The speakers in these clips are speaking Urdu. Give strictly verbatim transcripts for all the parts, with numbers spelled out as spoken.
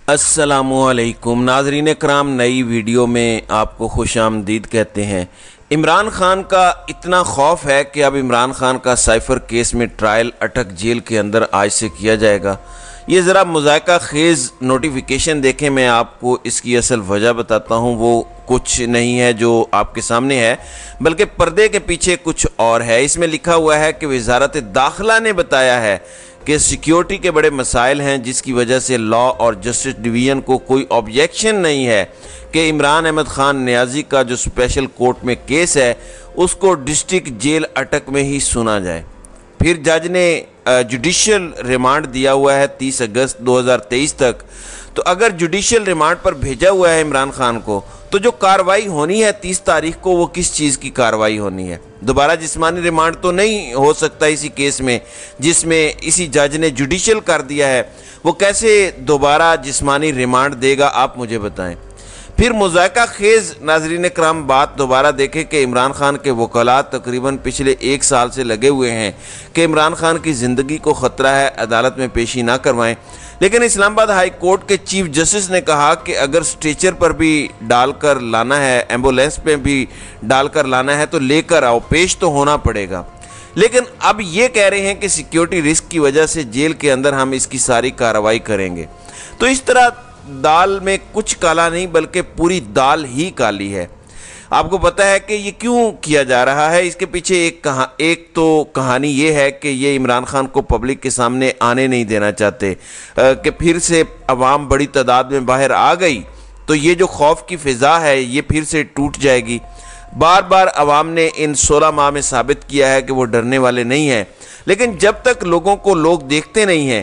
अस्सलामुअलैकुम नाज़रीन कराम, नई वीडियो में आपको खुश आमदीद कहते हैं। इमरान खान का इतना खौफ है कि अब इमरान खान का साइफर केस में ट्रायल अटक जेल के अंदर आज से किया जाएगा। ये ज़रा मुज़ायका खेज़ नोटिफिकेशन देखें, मैं आपको इसकी असल वजह बताता हूँ। वो कुछ नहीं है जो आपके सामने है, बल्कि पर्दे के पीछे कुछ और है। इसमें लिखा हुआ है कि वज़ारत दाखिला ने बताया है कि सिक्योरिटी के बड़े मसाइल हैं, जिसकी वजह से लॉ और जस्टिस डिवीज़न को कोई ऑब्जेक्शन नहीं है कि इमरान अहमद खान नियाज़ी का जो स्पेशल कोर्ट में केस है उसको डिस्ट्रिक्ट जेल अटक में ही सुना जाए। फिर जज ने जुडिशियल रिमांड दिया हुआ है तीस अगस्त दो हज़ार तेईस तक। तो अगर जुडिशियल रिमांड पर भेजा हुआ है इमरान खान को, तो जो कार्रवाई होनी है तीस तारीख को, वो किस चीज़ की कार्रवाई होनी है? दोबारा जिस्मानी रिमांड तो नहीं हो सकता इसी केस में, जिसमें इसी जज ने जुडिशियल कर दिया है। वो कैसे दोबारा जिस्मानी रिमांड देगा, आप मुझे बताएं। फिर मुज़ायका खेज़ नाज़रीन कराम बात दोबारा देखें कि इमरान खान के वकला तकरीबन पिछले एक साल से लगे हुए हैं कि इमरान खान की ज़िंदगी को ख़तरा है, अदालत में पेशी ना करवाएं। लेकिन इस्लामाबाद हाई कोर्ट के चीफ जस्टिस ने कहा कि अगर स्ट्रेचर पर भी डालकर लाना है, एम्बुलेंस पे भी डालकर लाना है, तो लेकर आओ, पेश तो होना पड़ेगा। लेकिन अब ये कह रहे हैं कि सिक्योरिटी रिस्क की वजह से जेल के अंदर हम इसकी सारी कार्रवाई करेंगे। तो इस तरह दाल में कुछ काला नहीं, बल्कि पूरी दाल ही काली है। आपको पता है कि ये क्यों किया जा रहा है? इसके पीछे एक कहा एक तो कहानी ये है कि ये इमरान खान को पब्लिक के सामने आने नहीं देना चाहते कि फिर से अवाम बड़ी तादाद में बाहर आ गई तो ये जो खौफ की फ़िज़ा है ये फिर से टूट जाएगी। बार बार अवाम ने इन सोलह माह में साबित किया है कि वो डरने वाले नहीं हैं। लेकिन जब तक लोगों को लोग देखते नहीं हैं,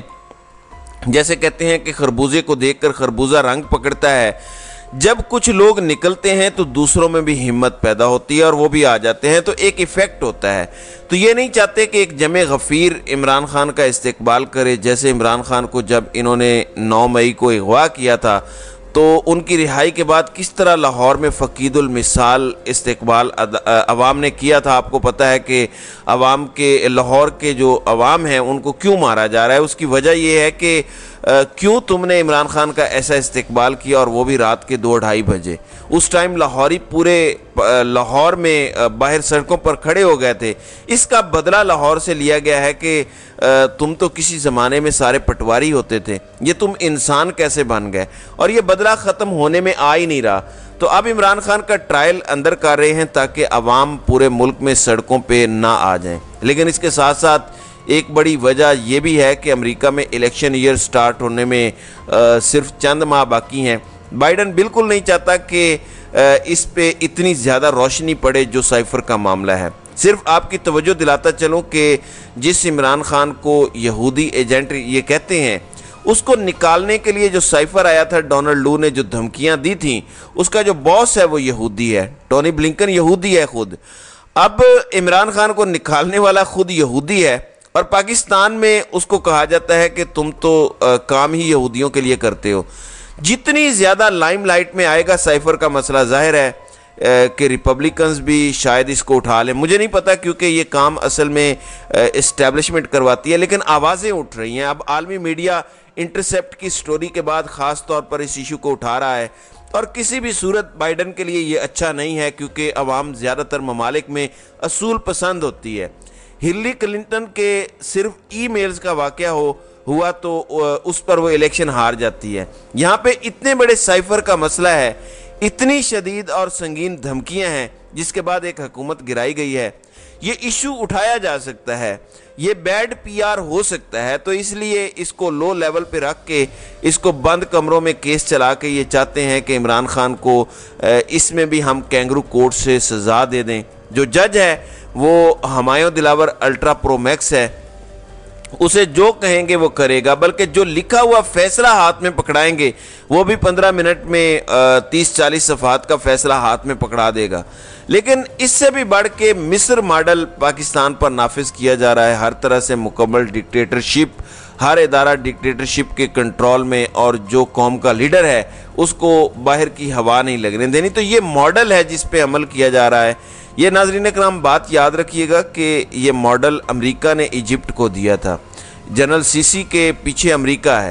जैसे कहते हैं कि खरबूजे को देखकर खरबूजा रंग पकड़ता है, जब कुछ लोग निकलते हैं तो दूसरों में भी हिम्मत पैदा होती है और वो भी आ जाते हैं, तो एक इफ़ेक्ट होता है। तो ये नहीं चाहते कि एक जमे गफ़ीर इमरान खान का इस्तकबाल करे। जैसे इमरान खान को जब इन्होंने नौ मई को अगवा किया था, तो उनकी रिहाई के बाद किस तरह लाहौर में फ़कीदुल मिसाल इस्तकबाल अवाम ने किया था। आपको पता है कि अवाम के लाहौर के जो अवाम हैं उनको क्यों मारा जा रहा है। उसकी वजह यह है कि क्यों तुमने इमरान खान का ऐसा इस्तकबाल किया, और वो भी रात के दो ढाई बजे। उस टाइम लाहौरी पूरे लाहौर में बाहर सड़कों पर खड़े हो गए थे। इसका बदला लाहौर से लिया गया है कि तुम तो किसी ज़माने में सारे पटवारी होते थे, ये तुम इंसान कैसे बन गए? और ये बदला ख़त्म होने में आ ही नहीं रहा। तो अब इमरान खान का ट्रायल अंदर कर रहे हैं ताकि अवाम पूरे मुल्क में सड़कों पे ना आ जाएं। लेकिन इसके साथ साथ एक बड़ी वजह यह भी है कि अमेरिका में इलेक्शन ईयर स्टार्ट होने में आ, सिर्फ चंद माह बाकी हैं। बाइडन बिल्कुल नहीं चाहता कि इस पे इतनी ज़्यादा रोशनी पड़े जो साइफर का मामला है। सिर्फ आपकी तवज्जो दिलाता चलूँ कि जिस इमरान खान को यहूदी एजेंट ये कहते हैं, उसको निकालने के लिए जो साइफर आया था, डोनाल्ड लू ने जो धमकियां दी थी, उसका जो बॉस है वो यहूदी है। टोनी ब्लिंकन यहूदी है खुद। अब इमरान खान को निकालने वाला खुद यहूदी है, और पाकिस्तान में उसको कहा जाता है कि तुम तो आ, काम ही यहूदियों के लिए करते हो। जितनी ज़्यादा लाइमलाइट में आएगा साइफर का मसला, जाहिर है कि रिपब्लिकन्स भी शायद इसको उठा लें। मुझे नहीं पता, क्योंकि ये काम असल में इस्टेब्लिशमेंट करवाती है, लेकिन आवाज़ें उठ रही हैं। अब आलमी मीडिया इंटरसेप्ट की स्टोरी के बाद ख़ास तौर पर इस इशू को उठा रहा है, और किसी भी सूरत बाइडन के लिए ये अच्छा नहीं है, क्योंकि अवाम ज़्यादातर ममालिक में असूल पसंद होती है। हिलरी क्लिंटन के सिर्फ ई मेल्स का वाक़या हो हुआ तो उस पर वो इलेक्शन हार जाती है। यहाँ पे इतने बड़े साइफर का मसला है, इतनी शदीद और संगीन धमकियाँ हैं, जिसके बाद एक हुकूमत गिराई गई है। ये इशू उठाया जा सकता है, ये बैड पीआर हो सकता है, तो इसलिए इसको लो लेवल पे रख के इसको बंद कमरों में केस चला के ये चाहते हैं कि इमरान खान को इसमें भी हम कैंगरू कोर्ट से सज़ा दे दें। जो जज है वो Humayun Dilawar ultra pro max है, उसे जो कहेंगे वो करेगा, बल्कि जो लिखा हुआ फैसला हाथ में पकड़ाएंगे वो भी पंद्रह मिनट में तीस चालीस सफ़ात का फैसला हाथ में पकड़ा देगा। लेकिन इससे भी बढ़ के मिस्र मॉडल पाकिस्तान पर नाफिज किया जा रहा है। हर तरह से मुकम्मल डिक्टेटरशिप, हर इदारा डिक्टेटरशिप के कंट्रोल में, और जो कौम का लीडर है उसको बाहर की हवा नहीं लगने देनी। तो ये मॉडल है जिस पे अमल किया जा रहा है। ये नाज़रीन कराम बात याद रखिएगा कि ये मॉडल अमेरिका ने इजिप्ट को दिया था। जनरल सीसी के पीछे अमेरिका है।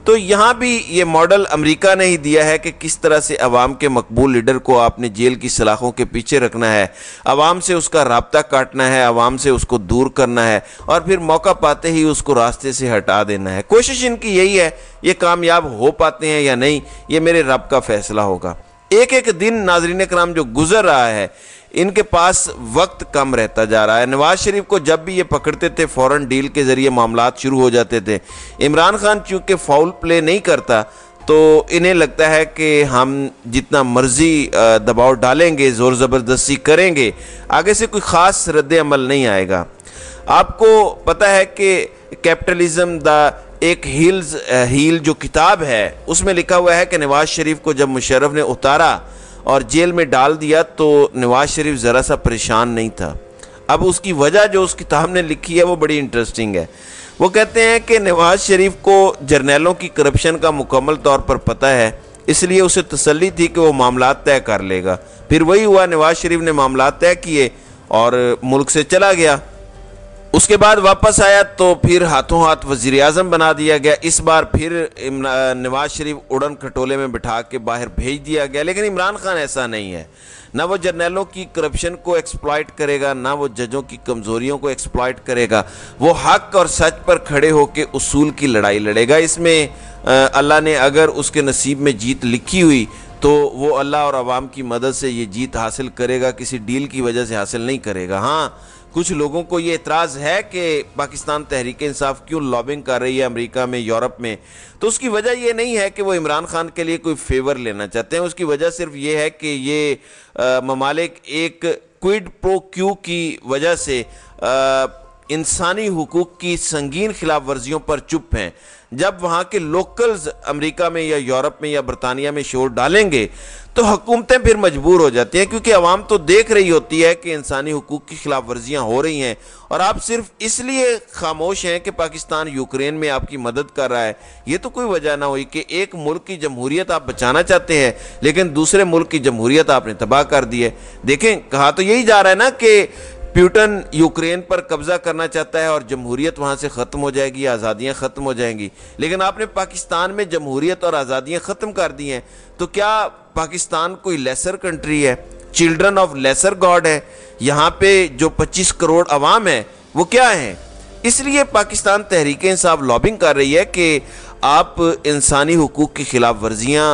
تو یہاں بھی یہ ماڈل امریکہ نے ہی دیا ہے کہ کس طرح سے عوام کے مقبول لیڈر کو آپ نے جیل کی سلاخوں کے پیچھے رکھنا ہے، عوام سے اس کا رابطہ کاٹنا ہے، عوام سے اس کو دور کرنا ہے اور پھر موقع پاتے ہی اس کو راستے سے ہٹا دینا ہے۔ کوشش ان کی یہی ہے، یہ کامیاب ہو پاتے ہیں یا نہیں یہ میرے رب کا فیصلہ ہوگا۔ ایک ایک دن ناظرین کرام جو گزر رہا ہے ان کے پاس وقت کم رہتا جا رہا ہے۔ نواز شریف کو جب بھی یہ پکڑتے تھے فوراً ڈیل کے ذریعے معاملات شروع ہو جاتے تھے۔ عمران خان چونکہ فاؤل پلے نہیں کرتا تو انہیں لگتا ہے کہ ہم جتنا مرضی دباؤ ڈالیں گے، زور زبردستی کریں گے، آگے سے کوئی خاص رد عمل نہیں آئے گا۔ آپ کو پتہ ہے کہ کیپٹلزم دا ایک ہیلز ہیل جو کتاب ہے اس میں لکھا ہوا ہے کہ نواز شریف کو جب مشرف نے اتارا اور جیل میں ڈال دیا تو نواز شریف ذرا سا پریشان نہیں تھا۔ اب اس کی وجہ جو اس کتاب نے لکھی ہے وہ بڑی انٹرسٹنگ ہے۔ وہ کہتے ہیں کہ نواز شریف کو جرنیلوں کی کرپشن کا مکمل طور پر پتہ ہے، اس لیے اسے تسلی تھی کہ وہ معاملات طے کر لے گا۔ پھر وہی ہوا، نواز شریف نے معاملات طے کیے اور ملک سے چلا گیا۔ اس کے بعد واپس آیا تو پھر ہاتھوں ہاتھ وزیر اعظم بنا دیا گیا۔ اس بار پھر نواز شریف اڑن کھٹولے میں بٹھا کے باہر بھیج دیا گیا، لیکن عمران خان ایسا نہیں ہے۔ نہ وہ جرنیلوں کی کرپشن کو ایکسپلائٹ کرے گا، نہ وہ ججوں کی کمزوریوں کو ایکسپلائٹ کرے گا۔ وہ حق اور سچ پر کھڑے ہو کے اصول کی لڑائی لڑے گا۔ اس میں اللہ نے اگر اس کے نصیب میں جیت لکھی ہوئی تو وہ اللہ اور عوام کی مدد سے یہ جیت حاصل کرے گا، کسی ڈیل کی وجہ سے حاصل نہیں کرے گا۔ ہاں، کچھ لوگوں کو یہ اعتراض ہے کہ پاکستان تحریک انصاف کیوں لابنگ کر رہی ہے امریکہ میں، یورپ میں، تو اس کی وجہ یہ نہیں ہے کہ وہ عمران خان کے لیے کوئی فیور لینا چاہتے ہیں۔ اس کی وجہ صرف یہ ہے کہ یہ ممالک ایک کوئڈ پرو کیو کی وجہ سے انسانی حقوق کی سنگین خلاف ورزیوں پر چپ ہیں۔ جب وہاں کے لوکلز امریکہ میں یا یورپ میں یا برطانیہ میں شور ڈالیں گے تو حکومتیں پھر مجبور ہو جاتی ہیں، کیونکہ عوام تو دیکھ رہی ہوتی ہے کہ انسانی حقوق کی خلاف ورزیاں ہو رہی ہیں اور آپ صرف اس لیے خاموش ہیں کہ پاکستان یوکرین میں آپ کی مدد کر رہا ہے۔ یہ تو کوئی وجہ نہ ہوئی کہ ایک ملک کی جمہوریت آپ بچانا چاہتے ہیں لیکن دوسرے ملک کی جمہوریت آپ نے تباہ کر دی ہے۔ دیکھیں، کہا تو یہی جا رہا ہے نا کہ پیوٹن یوکرین پر قبضہ کرنا چاہتا ہے اور جمہوریت وہاں سے ختم ہو جائے گی، آزادیاں ختم ہو جائیں گی، لیکن آپ نے پاکستان میں جمہوریت اور آزادیاں ختم کر دی ہیں۔ تو کیا پاکستان کوئی لیسر کنٹری ہے؟ چلڈرن آف لیسر گاڈ ہے؟ یہاں پہ جو پچیس کروڑ عوام ہے وہ کیا ہیں؟ اس لیے پاکستان تحریک انصاف لابنگ کر رہی ہے کہ آپ انسانی حقوق کی خلاف ورزیاں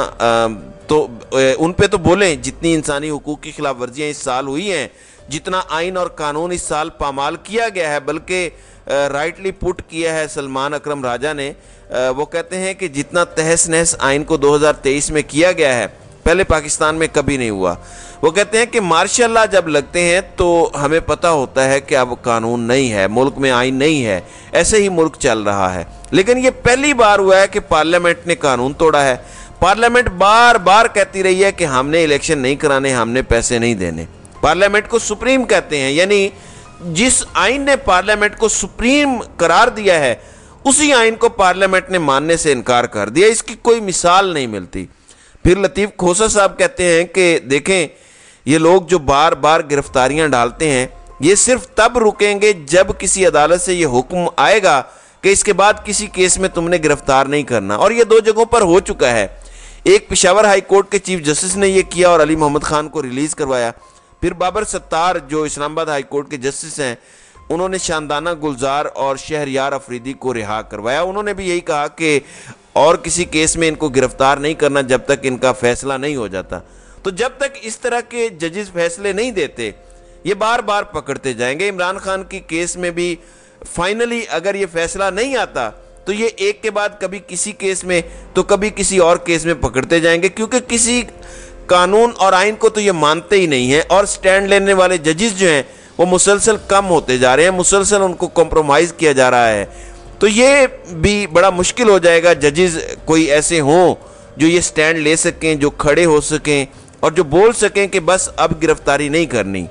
تو ان پہ تو بولیں، جتنی انسانی حقوق کی خلاف ورزیاں اس سال ہوئی ہیں، جتنا آئین اور قانون اس سال پامال کیا گیا ہے، بلکہ رائٹلی پٹ کیا ہے سلمان اکرم راجہ نے، وہ کہتے ہیں کہ جتنا تہس نہس آئین کو دو ہزار تیئیس میں کیا گیا ہے پہلے پاکستان میں کبھی نہیں ہوا۔ وہ کہتے ہیں کہ مارشل لاء جب لگتے ہیں تو ہمیں پتہ ہوتا ہے کہ اب قانون نہیں ہے، ملک میں آئین نہیں ہے، ایسے ہی ملک چل رہا ہے۔ لیکن یہ پہلی بار ہوا ہے کہ پارلیمنٹ نے قانون توڑا ہے۔ پارلیمنٹ بار بار کہتی رہی ہے کہ ہم نے الیکشن نہیں کرانے، ہم نے پیسے نہیں دینے۔ پارلیمنٹ کو سپریم کہتے ہیں، یعنی جس آئین نے پارلیمنٹ کو سپریم قرار دیا ہے اسی آئین کو پارلیمنٹ نے ماننے سے انکار کر دیا۔ اس کی کوئی مثال نہیں ملتی۔ پھر لطیف کھوسہ صاحب کہتے ہیں کہ دیکھیں، یہ لوگ جو بار بار گرفتاریاں ڈالتے ہیں یہ صرف تب رکیں گے جب کسی عدالت سے یہ حکم آئے گا کہ اس کے بعد کسی کیس میں تم نے گرفتار نہیں کرنا، اور یہ دو جگہوں پر ہو چکا ہے۔ ایک پشاور ہائی کورٹ کے چیف جسٹس نے یہ کیا اور علی محمد خان کو ریلیز کروایا۔ پھر بابر ستار جو اسلام آباد ہائی کورٹ کے جسٹس ہیں، انہوں نے شاندانہ گلزار اور شہریار افریدی کو رہا کروایا۔ انہوں نے بھی یہی کہا کہ اور کسی کیس میں ان کو گرفتار نہیں کرنا جب تک ان کا فیصلہ نہیں ہو جاتا۔ تو جب تک اس طرح کے ججز فیصلے نہیں دیتے یہ بار بار پکڑتے جائیں گے۔ عمران خان کی کیس میں بھی فائنلی اگر یہ فیصلہ نہیں آتا تو یہ ایک کے بعد کبھی کسی کیس میں تو کبھی کسی اور کیس میں پکڑتے جائیں گے، کیونکہ کسی قانون اور آئین کو تو یہ مانتے ہی نہیں ہیں، اور سٹینڈ لینے والے ججز جو ہیں وہ مسلسل کم ہوتے جا رہے ہیں، مسلسل ان کو کمپرومائز کیا جا رہا ہے۔ تو یہ بھی بڑا مشکل ہو جائے گا ججز کوئی ایسے ہوں جو یہ سٹینڈ لے سکیں، جو کھڑے ہو سکیں اور جو بول سکیں کہ بس اب گرفتاری نہیں کرنی۔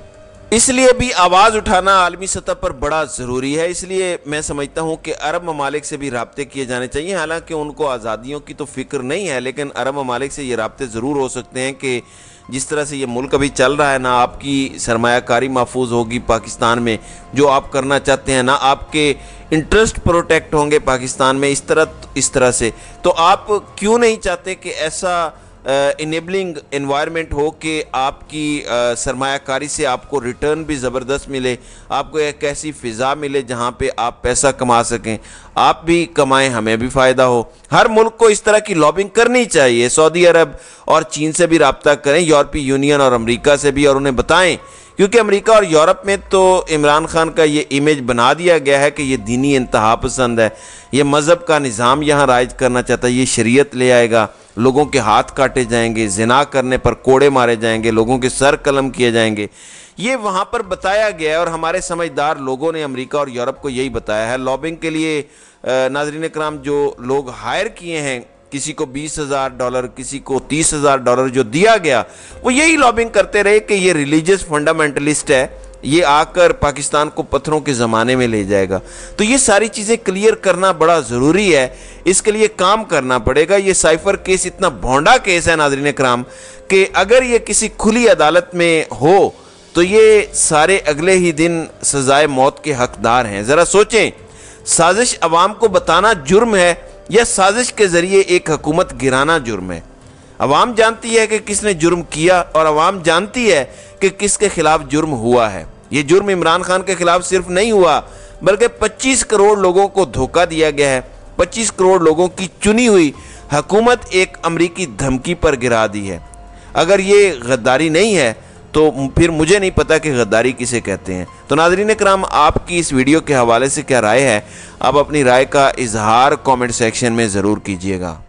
اس لیے بھی آواز اٹھانا عالمی سطح پر بڑا ضروری ہے۔ اس لیے میں سمجھتا ہوں کہ عرب ممالک سے بھی رابطے کیے جانے چاہیے، حالانکہ ان کو آزادیوں کی تو فکر نہیں ہے، لیکن عرب ممالک سے یہ رابطے ضرور ہو سکتے ہیں کہ جس طرح سے یہ ملک ابھی چل رہا ہے، نہ آپ کی سرمایہ کاری محفوظ ہوگی پاکستان میں جو آپ کرنا چاہتے ہیں، نہ آپ کے انٹرسٹ پروٹیکٹ ہوں گے پاکستان میں اس طرح اس طرح سے، تو آپ کیوں نہیں چاہتے کہ ایسا انیبلنگ انوائرمنٹ ہو کہ آپ کی سرمایہ کاری سے آپ کو ریٹرن بھی زبردست ملے، آپ کو ایک ایسی فضا ملے جہاں پہ آپ پیسہ کما سکیں، آپ بھی کمائیں، ہمیں بھی فائدہ ہو۔ ہر ملک کو اس طرح کی لابنگ کرنی چاہیے۔ سعودی عرب اور چین سے بھی رابطہ کریں، یورپی یونین اور امریکہ سے بھی، اور انہیں بتائیں، کیونکہ امریکہ اور یورپ میں تو عمران خان کا یہ امیج بنا دیا گیا ہے کہ یہ دینی انتہا پسند ہے، یہ مذہب کا نظام یہاں رائج کرنا چاہتا ہے، یہ شریعت لے آئے گا، لوگوں کے ہاتھ کاٹے جائیں گے، زنا کرنے پر کوڑے مارے جائیں گے، لوگوں کے سر قلم کیے جائیں گے، یہ وہاں پر بتایا گیا ہے، اور ہمارے سمجھدار لوگوں نے امریکہ اور یورپ کو یہی بتایا ہے۔ لابنگ کے لیے ناظرین اکرام جو لوگ ہائر کیے ہیں، کسی کو بیس ہزار ڈالر، کسی کو تیس ہزار ڈالر جو دیا گیا، وہ یہی لابنگ کرتے رہے کہ یہ ریلیجس فنڈامنٹلسٹ ہے، یہ آ کر پاکستان کو پتھروں کے زمانے میں لے جائے گا۔ تو یہ ساری چیزیں کلیئر کرنا بڑا ضروری ہے، اس کے لیے کام کرنا پڑے گا۔ یہ سائفر کیس اتنا بھونڈا کیس ہے ناظرین اکرام کہ اگر یہ کسی کھلی عدالت میں ہو تو یہ سارے اگلے ہی دن سزائے موت کے حقدار ہیں۔ ذرا سوچیں، سازش عوام کو بتانا جرم ہے یا سازش کے ذریعے ایک حکومت گرانا جرم ہے؟ عوام جانتی ہے کہ کس نے جرم کیا، اور عوام جانتی ہے کہ کس کے خلاف جرم ہوا ہے۔ یہ جرم عمران خان کے خلاف صرف نہیں ہوا، بلکہ پچیس کروڑ لوگوں کو دھوکہ دیا گیا ہے۔ پچیس کروڑ لوگوں کی چنی ہوئی حکومت ایک امریکی دھمکی پر گرا دی ہے۔ اگر یہ غداری نہیں ہے تو پھر مجھے نہیں پتا کہ غداری کسے کہتے ہیں۔ تو ناظرین کرام، آپ کی اس ویڈیو کے حوالے سے کیا رائے ہے؟ آپ اپنی رائے کا اظہار کامنٹ سیکشن میں ضرور کیجیے گا۔